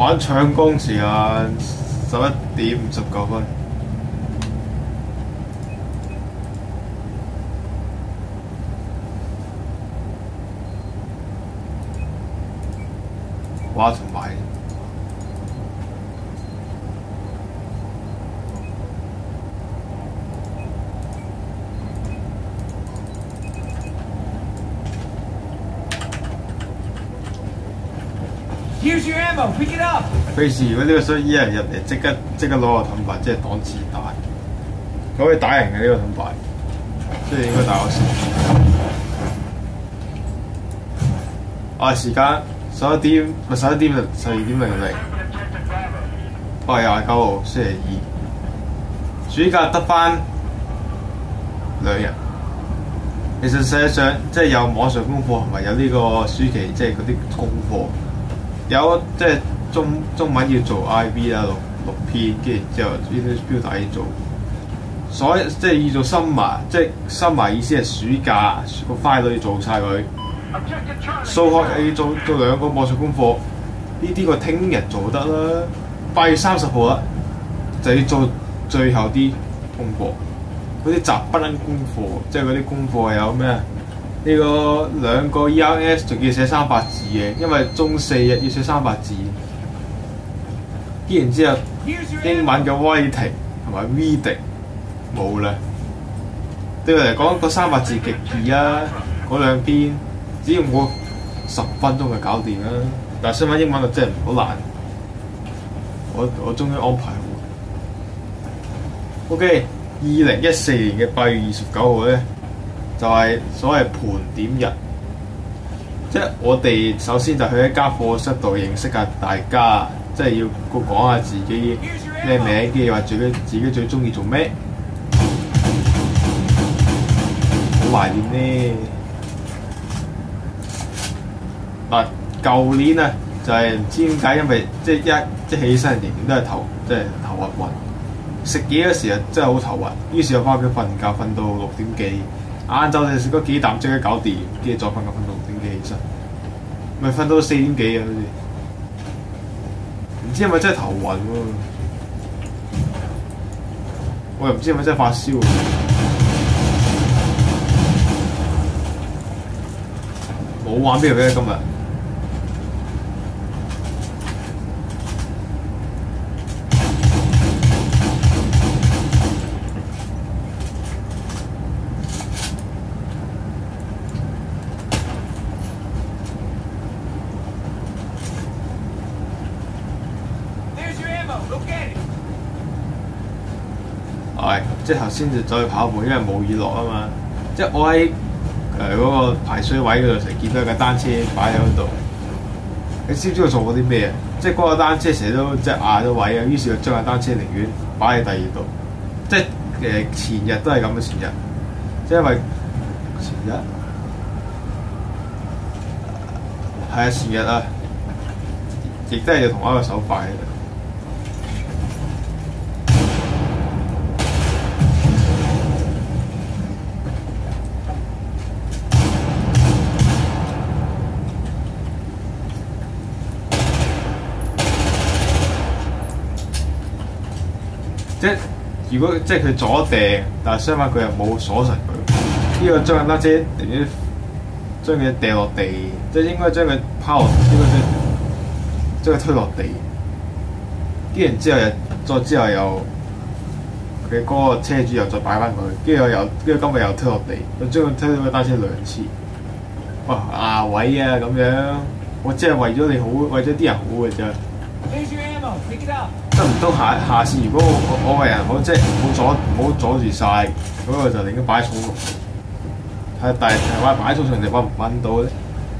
玩搶攻時間11:59。哇，同埋 ，Here's your ammo. Pick it up. 費事如果呢個衰衣人入嚟，即刻攞個盾牌，即係擋子彈。佢可以打人嘅呢個盾牌，所以應該打我先。時間11點，咪12:00。29號星期二，暑假得翻2日。其實實際上即係有網上功課同埋有呢個暑期即係嗰啲功課，有即係中文要做 IB 啦，六篇，跟住之後呢啲標題要做，所以即係要做 summer， 即係 summer 意思係暑假個 file 要做晒佢。數學又要做2個網上功課，呢啲我聽日做得啦。8月30號啦，就要做最後啲功課，嗰啲雜不楞功課，即係嗰啲功課有咩？呢個2個 ERS 仲要寫300字嘅，因為中4日要寫300字。然之後英文嘅 writing 同埋 reading 冇啦。對我嚟講，個300字極易啊，嗰2篇。只要我10分鐘就搞掂啦，但係相反英文就真係唔好難。我終於安排好。OK， 2014年嘅8月29號咧，就係所謂盤點日，即係我哋首先就去一間課室度認識下大家，即係要講下自己咩名，跟住話自己最中意做咩，好懷念呢。嗱，舊年啊，就係唔知點解，因為即起身仍然都係頭暈暈，食嘢嗰時啊真係好頭暈，於是我翻屋企瞓覺，瞓到6點幾，晏晝就食嗰幾啖即刻搞掂，跟住再瞓覺，瞓到6點幾起身，咪瞓到4點幾啊好似，唔知係咪真係頭暈喎？我又唔知係咪真係發燒喎。冇玩邊度嘅今日。即係頭先就走去跑步，因為冇雨落啊嘛。即係我喺嗰個排水位嗰度成日見到有架單車擺喺嗰度。你知唔知佢做過啲咩啊？即係嗰個單車成日都即係壓咗位啊，於是就將架單車寧願擺喺第二度。即係前日都係咁嘅前日，即係因為前日係啊前日啊，亦都係要同一個手法喺度。即係如果即係佢左掟，但係相反佢又冇鎖實佢，呢個將架單車寧願將佢掟落地，即係應該將佢拋落，應該將佢推落地。跟住之後又佢嗰個車主又再擺翻佢，跟住今日又推落地，又將佢推到個單車2次。哇壓位啊咁樣，我即係為咗你好，為咗啲人好嘅啫。得唔到下次，如果我個人好即係唔好阻住晒，嗰個就寧願擺喺草叢度。係，但係話擺喺草叢你揾唔揾到咧？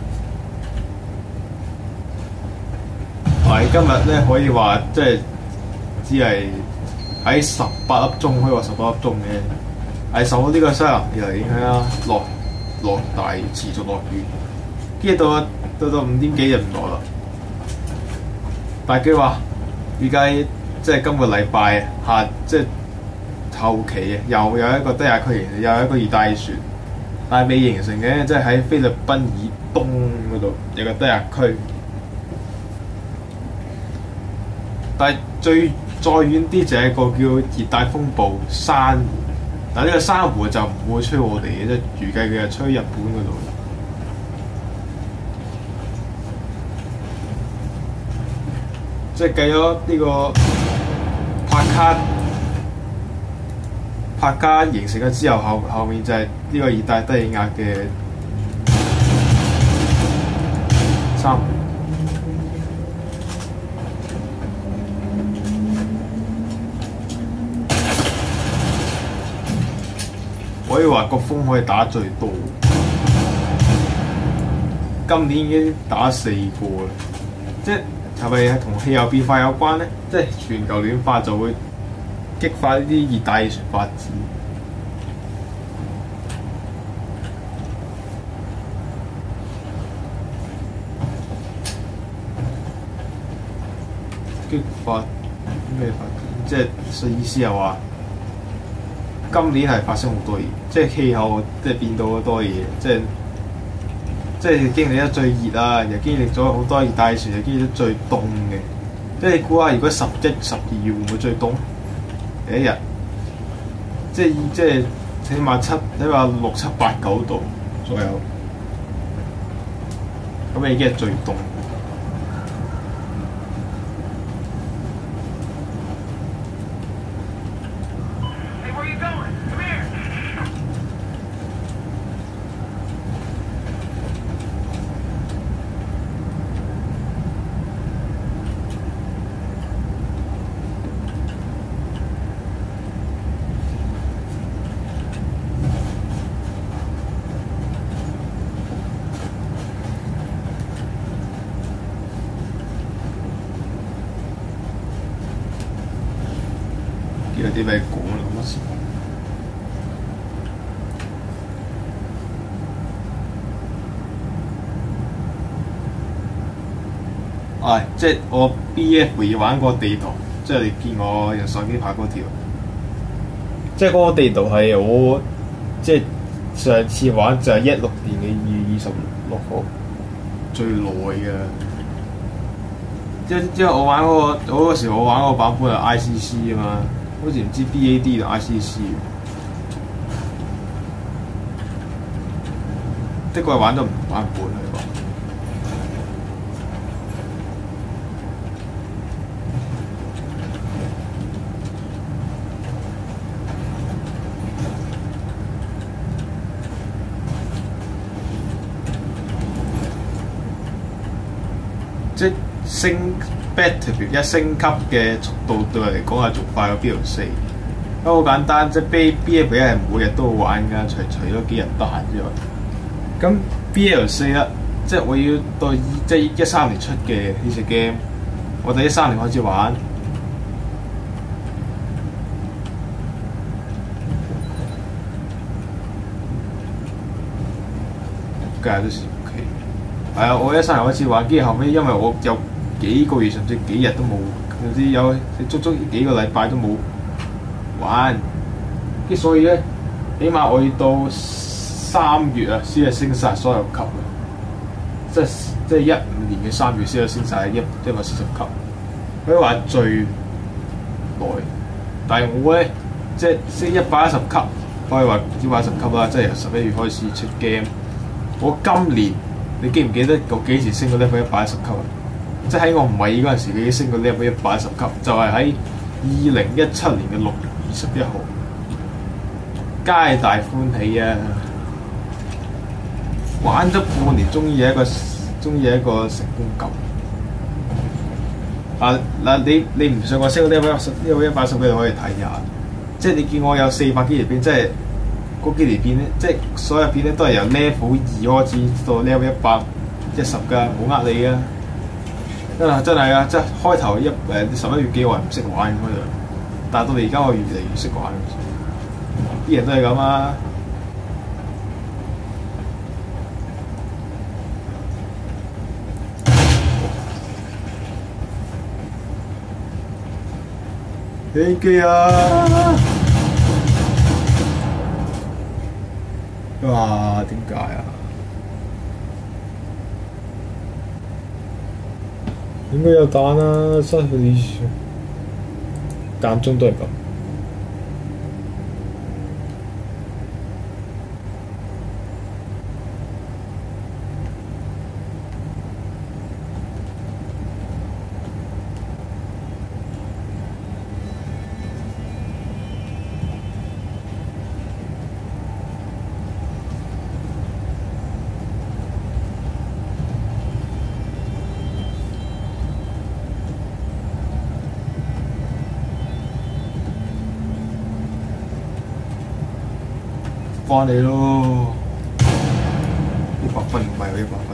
今日咧可以話即係只係喺18粒鐘，可以話18粒鐘嘅，係受到呢個西南氣流影響啦，落大持續落雨，跟住到5點幾就唔落啦。但係佢話預計即係今個禮拜即係後期又有一個低壓區形成，又有一個熱帶旋，但係未形成嘅，即係喺菲律賓以東嗰度有個低壓區。 但係再遠啲就係一個叫熱帶風暴珊瑚，但係呢個珊瑚就唔會吹我哋嘅，即係預計佢係吹日本嗰度。即係計咗呢個帕卡形成咗之後，後面就係呢個熱帶低氣壓嘅珊瑚。可以話個風可以打最多，今年已經打4個啦。即係咪同氣候變化有關咧？即係全球暖化就會激發呢啲熱帶氣旋發展。激發咩發展？即係意思係話，今年係發生好多嘢，即係氣候即係變到好多嘢，即係經歷得最熱啊，又經歷咗好多熱帶氣旋，又經歷咗最凍嘅。即係你估下，如果11、12月會唔會最凍？第一日，即係起碼6、7、8、9度左右，咁已經係最凍。有啲咩講啦？乜事？即係我 BF 玩嗰個地圖，即係你見我用相機拍嗰條，即係嗰個地圖係我即係上次玩就係16年嘅2月26號最耐嘅。即係我玩嗰個時，我玩嗰個版本係 ICC 啊嘛。好似唔知 BAD 定 ICC， 的確係玩咗唔同版本嚟講。即係升 Battlefield 一升級嘅速度對我嚟講係仲快過 BF4，因為好簡單，即係 BF1 係每日都好玩㗎，除咗幾日得閒之外。咁 BF4咧，即係我要到即係13年出嘅呢隻 game， 我哋13年開始玩，計都算 OK。係啊，我13年開始玩，跟住後尾因為我有幾個月甚至幾日都冇，甚至有足足幾個禮拜都冇玩，跟所以咧，起碼我要到3月啊先係升晒所有級嘅，即係15年嘅3月先係升晒一個40級，可以話最耐。但係我咧即係升110級，可以話110級啦，即係由11月開始出 game。我今年你記唔記得我幾時升到 level 110級啊？即係喺我唔係嗰陣時，佢已經升到 level 110級，就係喺2017年嘅6月21號，皆大歡喜啊！玩咗半年，終於有一個成功感。你唔信我升到 level 110級，你可以睇下。即係你見我有400幾條片，即係嗰幾條片咧，即係所有片咧都係由 level 2開始到 level 110㗎，冇呃你㗎。真係啊！即係開頭11月幾我係唔識玩咁樣，但係到而家我越嚟越識玩。啲人都係咁啊！飛機啊！哇！點解啊？應該有彈啦，失去間中都係咁。翻嚟咯！100分唔係喎，100分。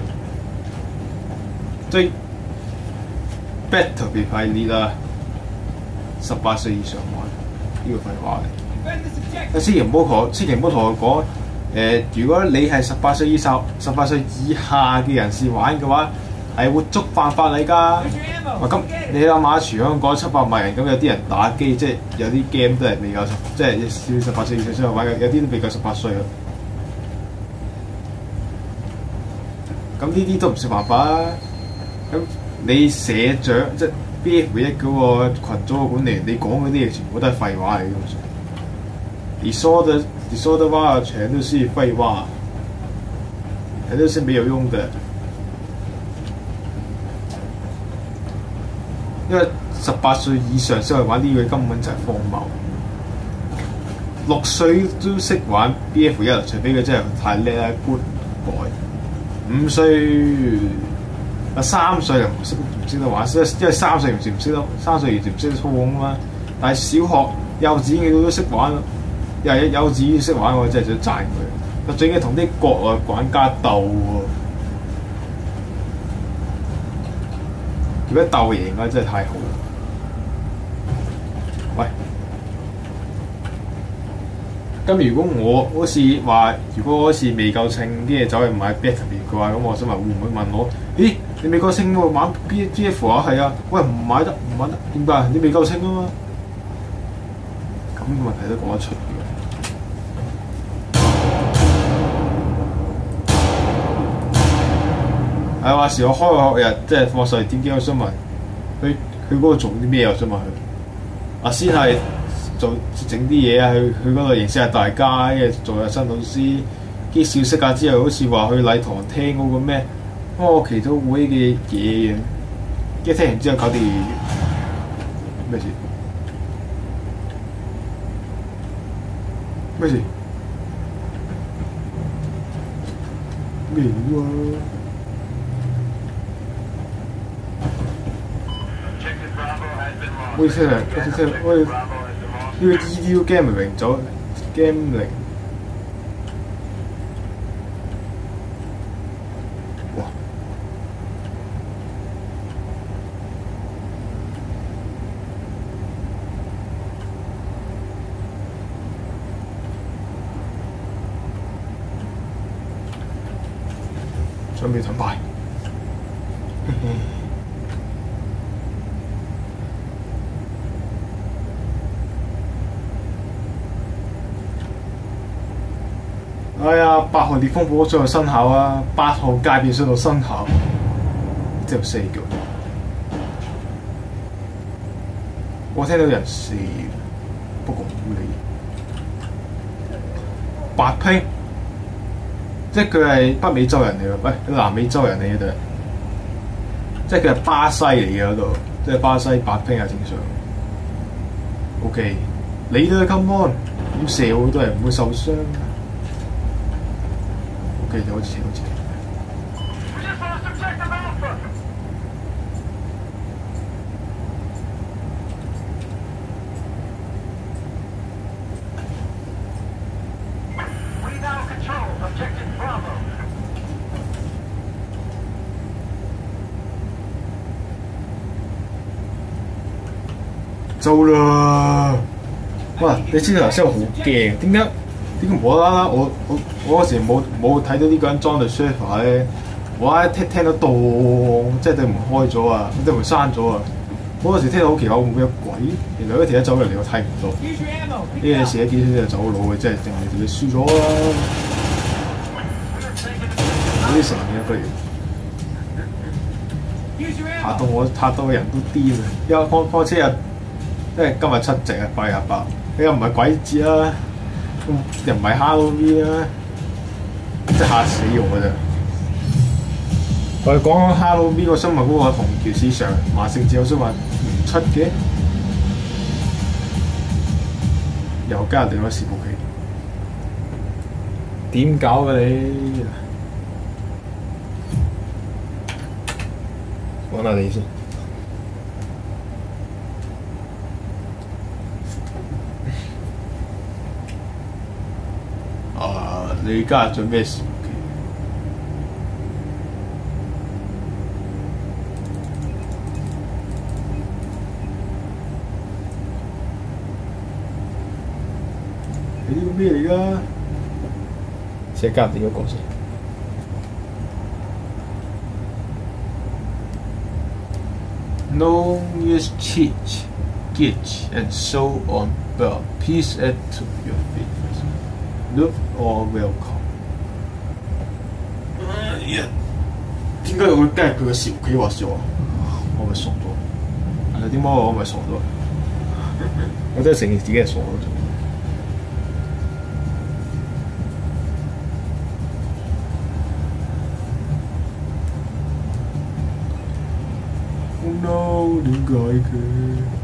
最 better 別派列啦，18歲以上玩呢個廢話嚟。千祈唔好同我講如果你係18歲以上、18歲以下嘅人士玩嘅話，係會觸犯法嚟㗎。咁你諗下，全香港700萬人，咁有啲人打機，即係有啲 game 都係未夠即係18歲以上先去玩嘅，有啲都未夠18歲咯。咁呢啲都唔算犯法啊！咁你社長即係 BF1嗰個群組嘅管理員，你講嗰啲嘢全部都係廢話嚟嘅。你說的話全都是廢話，全都是沒有用的。因為18歲以上先去玩呢個根本就係荒謬。6歲都識玩 BF1，除非佢真係太叻啦 ，good boy。5歲3歲就唔識得玩，因為3歲完全唔識得，3歲完全唔識得操控啊嘛。但係小學、幼稚園佢都識玩，幼稚園識玩我真係想讚佢。佢仲要同啲國內玩家鬥喎。如果鬥贏嘅話真係太好啦！喂，咁如果我好似話，如果好似未夠稱啲嘢走去買 Beta 嘅話，咁我想問會唔會問我？咦，你未夠稱喎，玩 BF 啊？係啊，喂唔買得，點解？你未夠稱啊嘛？咁個問題都講得出嘅。係話時我開個學日，即係課時點幾？我想問佢嗰度做啲咩？我想問佢。先係整啲嘢啊，去嗰度認識下大家，跟住做下新老師。啲小息啊之後，好似話去禮堂聽嗰個咩祈禱會嘅嘢嘅，跟住聽完之後搞啲咩事？咩事？咩料啊？我聽我呢個 EDU game 咗 game 零，哇！準備團敗。哎呀，8號烈風暴最後生效啊！8號界別信號生效，即係4腳。我聽到人笑，不過唔理。白拼，即係佢係北美洲人嚟㗎，喂，南美洲人嚟嘅，即係佢係巴西嚟嘅嗰度，即係巴西白拼係正常。OK， 你都係 come on， 咁射好多人唔會受傷。OK， 好似。做啦！哇！你知道頭先我好驚，點解無啦啦我嗰時冇睇到呢個人裝到 server 咧，我一聽到咚，即係對門開咗啊，對門閂咗啊！我嗰時聽到好奇怪，會唔會有鬼？原來嗰條一走入嚟，我睇唔到。呢嘢寫幾少就走佬嘅，即係淨係你輸咗啦！呢啲成嘅不如嚇到我人都癲啊！因為方車因為今日出席啊8月28，你又唔係鬼節啦，又唔係 Halloween 啦，真係嚇死我啫！我哋講緊 Halloween 個新聞嗰個紅橋市場萬聖節，我想話唔出嘅，又加入另一個伺服器，點搞嘅你？講下你先。你加入咗咩事？你呢個咩嚟㗎？先加入你嗰個先。No use cheat, gitch, and so on. But please add to your favorites. Love or welcome。點解會加入佢嘅潮企話事我？我咪傻咗？係點解我咪傻咗？我真係承認自己係傻咗。Oh no！點解嘅？